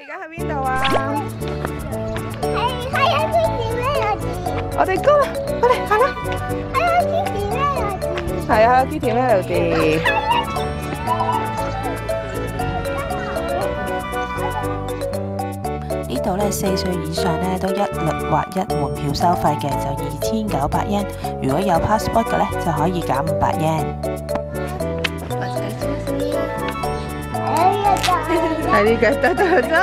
而家去邊度啊？ 係啊，Kitty Melody。 我哋高啦，我哋行啦。 係啊，Kitty Melody。 係啊，Kitty Melody。 呢度咧4歲以上咧都一律劃一門票收費嘅，就2900 yen。如果有 passport 嘅咧，就可以減500 yen。 ありがとう、どうぞ。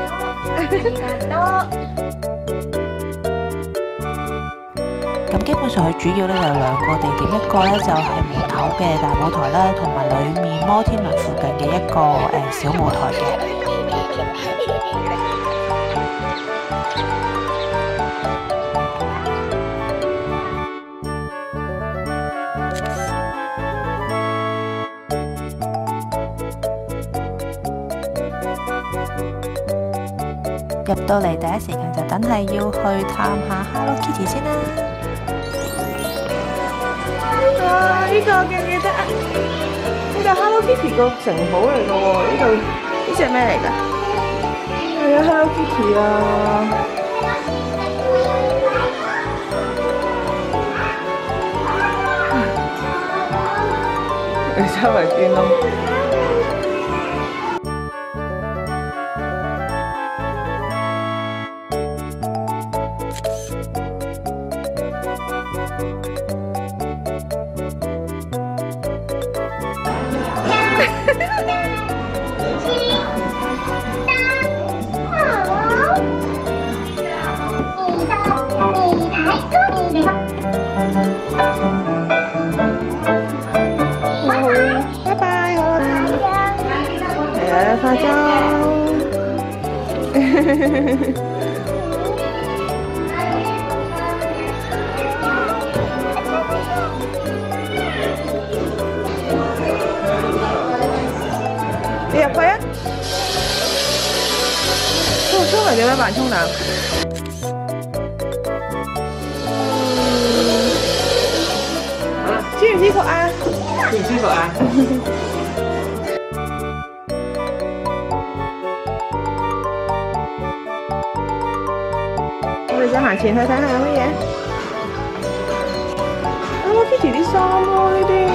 咁基本上佢主要咧有2個地點，一個咧就係門口嘅大舞台啦，同埋裡面摩天輪附近嘅一個小舞台嘅。入到嚟第一時間就梗係要去探下 Hello Kitty 先啦。 啊！呢個記唔記得啊？呢個 Hello Kitty 個城堡嚟㗎喎，呢隻咩嚟㗎？係啊 ，Hello Kitty 啊！你周圍轉咯。拜拜，好啦，嚟啊，化妝。你入去啊！周圍點樣扮沖涼？舒唔舒服啊？舒唔舒服啊？我哋想行前去睇下有乜嘢。Hello Kitty 啲衫咯，呢啲。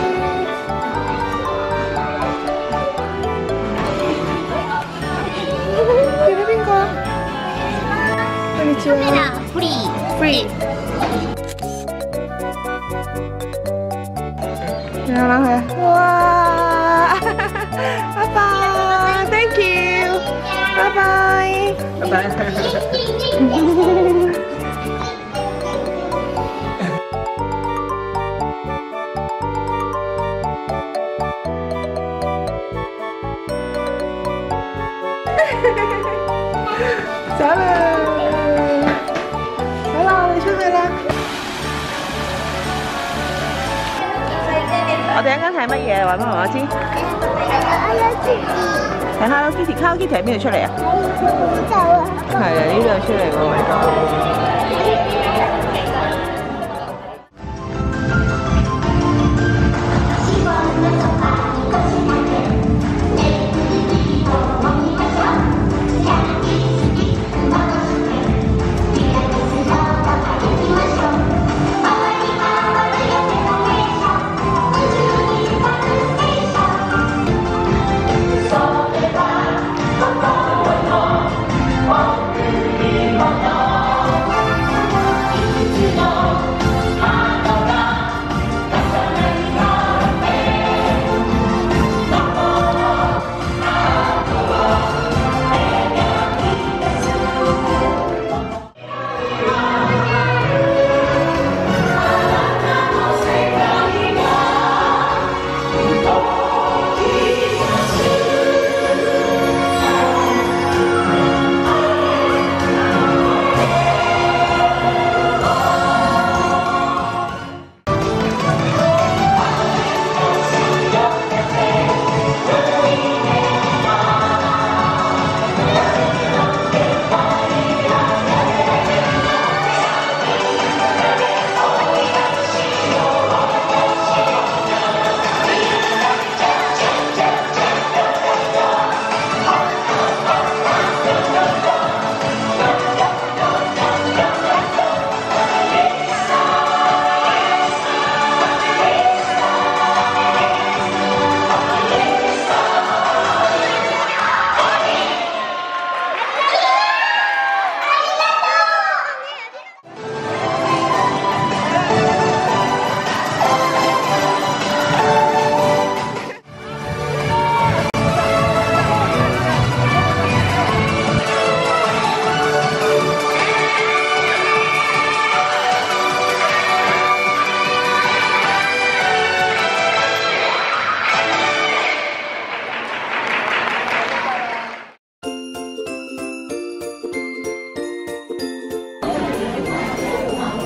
見到邊個啊？こんにちは。Free。你睇下佢，哇！拜拜 ，Thank you，拜拜，拜拜。走啦！好啦，我哋出去啦。我哋一陣睇乜嘢？話俾媽媽知。睇 Hello Kitty。Hello Kitty 喺邊度出嚟啊？呢度啊。係啊，呢度出嚟喎。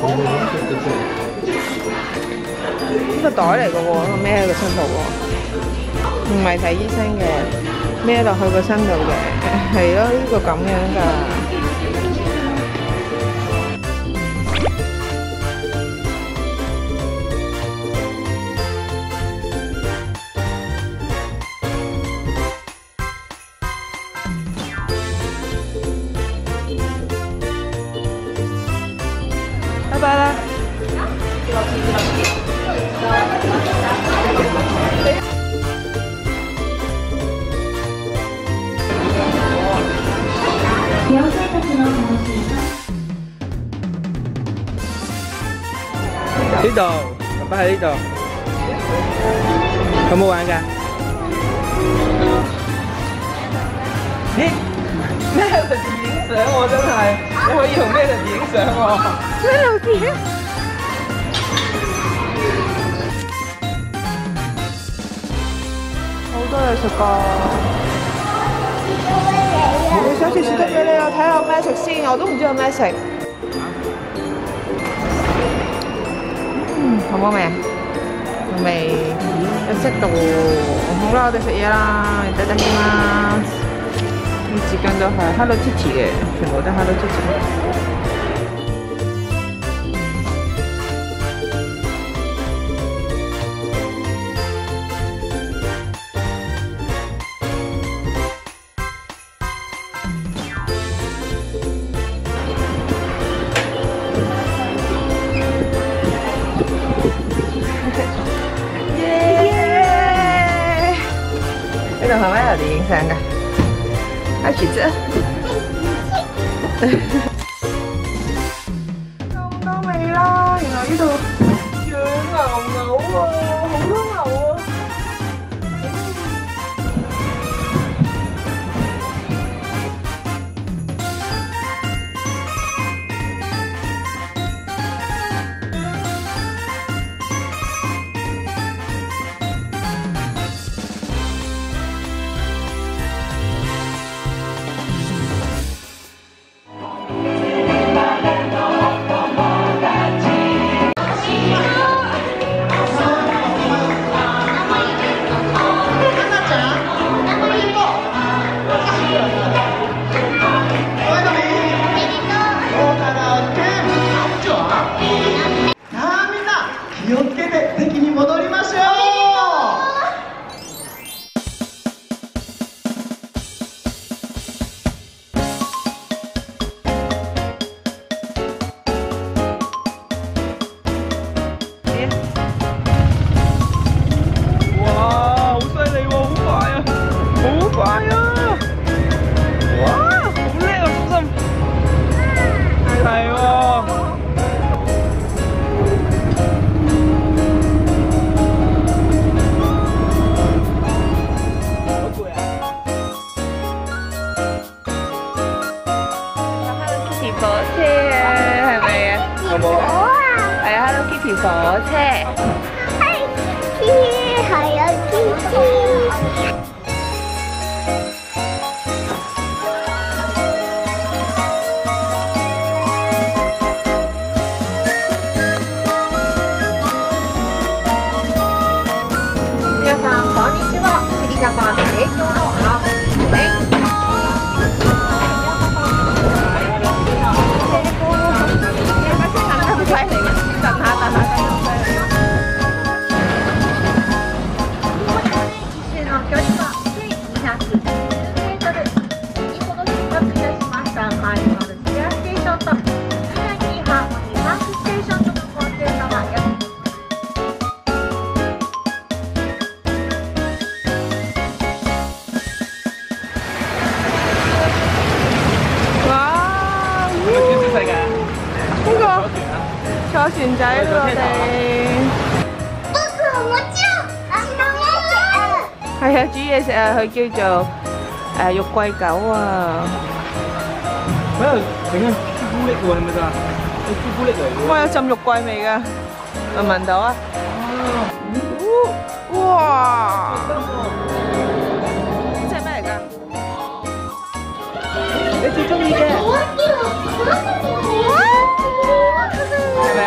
呢個袋嚟嘅喎，孭喺個身度喎，唔係睇醫生嘅，孭落去個身度嘅，係咯，呢個咁樣㗎。拜拜啦！呢度，爸爸喺呢度，有冇玩㗎？咦？咩路字影相喎？真係，你可以同咩路字影相喎？咩路字？好多嘢食㗎！你想食雪得俾你，我睇下有咩食先，我都唔知有咩食。好冇味啊？味有適度。好啦，我哋食嘢啦，いただきます。啲紙巾都係 Hello Kitty 嘅，全部都 Hello Kitty。呢度係咪有啲影相㗎？開始啫！咁多味啦，原來呢度養牛喎，好多牛喎！ 気をつけて席に戻りましょう。 哇，好犀利喎，好快啊，好快啊！哇，好叻啊，小心！係喎。火車啊，係咪啊？有冇啊？係啊 ，Hello Kitty 火車。 係啊，Kitty。 皆さんこんにちは。スリジャパン提供のハーモニーです。 犀利嘅，等下。 周の距離は1210メートル。先ほど出発いたしましたマイルマルスペアステーションと南ハーモニーパークステーションとの高低差は約哇！邊個？坐船仔啦，我哋。 僕もちろん係啊，煮嘢食啊，佢叫做肉桂狗啊。 喺度整緊朱古力喎，係咪㗎？係朱古力嚟嘅。 哇，有浸肉桂味㗎，聞唔聞到啊？哇！呢隻咩嚟㗎？你最中意嘅係咪啊？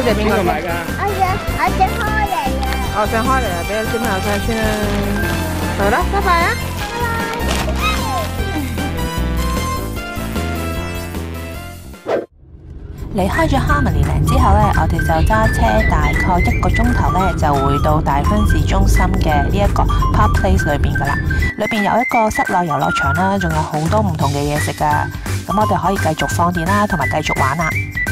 隻邊個邊個買㗎？ 我整開嚟啊！ 我想開嚟啊，俾小朋友睇先啦。好啦，拜拜啊！ 離開咗 Harmonyland 之後呢，我哋就揸車大概1個鐘頭呢，就會到大分市中心嘅呢一個 Park Place 裏邊噶啦。裏邊有一個室內遊樂場啦，仲有好多唔同嘅嘢食噶。咁我哋可以繼續放電啦，同埋繼續玩啦。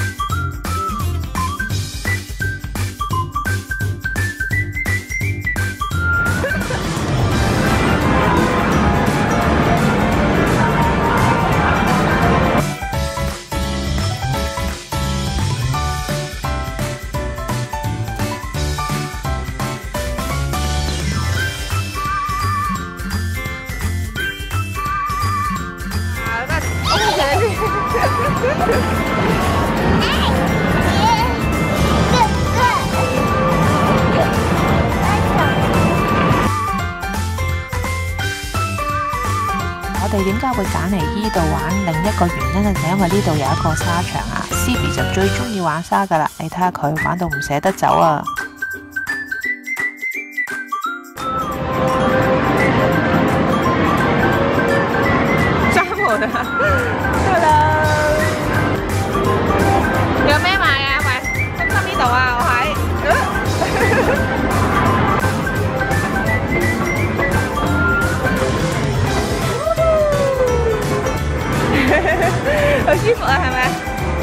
我哋點解會揀嚟呢度玩？另一個原因咧，就因為呢度有一個沙場啊。Cibi 就最中意玩沙噶啦，你睇下佢玩到唔捨得走啊！ 閂門啊 ！Hello， 有咩買啊？喂，中心呢度啊，我喺。好舒服啊，係咪？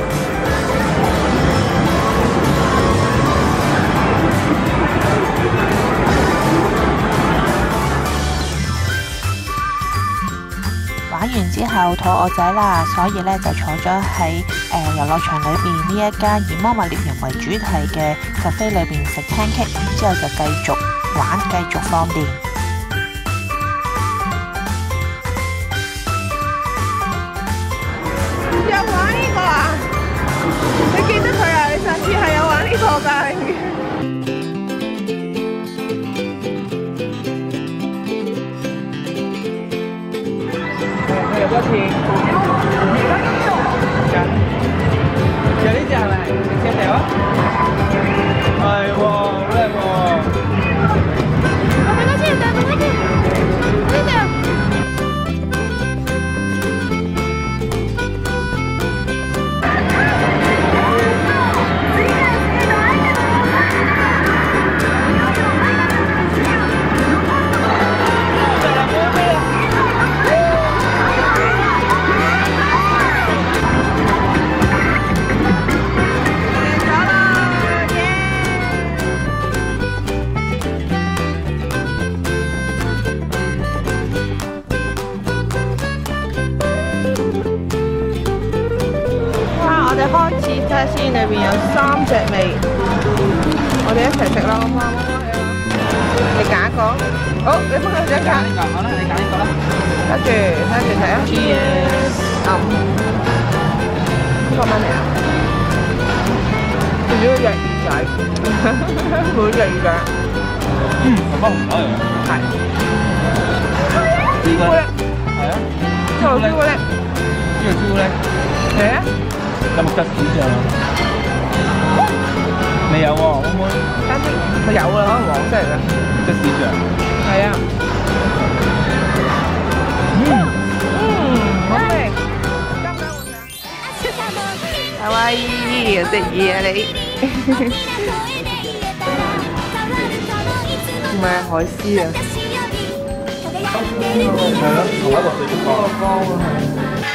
玩完之後肚餓仔啦，所以咧就坐咗喺遊樂場裏邊呢一間以魔物獵人為主題嘅 cafe 裏邊食 pancake， 之後就繼續玩，繼續放電。 有玩呢個啊？你記得佢啊？你上次係有玩呢個㗎。 佢有多錢？有呢隻係咪？你先嚟啊！係喎，好靚喎！ 開始睇下先，裏邊有3隻味，我哋一齊食啦，好唔好？你揀一個，好，你幫佢揀揀。 呢個好啦，你揀呢個啦。 跟住睇啊。Cheers！呢個乜嚟啊？仲要隻魚仔，每隻魚仔。 咁啊唔可以。 係。 朱古力。係啊。 呢個朱古力。 呢個朱古力。 嚟啊！ 有冇吉士醬啊？未有喎，可唔可以？ 啱先，佢有啦，可能黃色嚟嘅。 吉士醬。 係啊。好味。かわいい，有隻魚啊你。唔係海獅啊。 係咯，同一個水晶缸。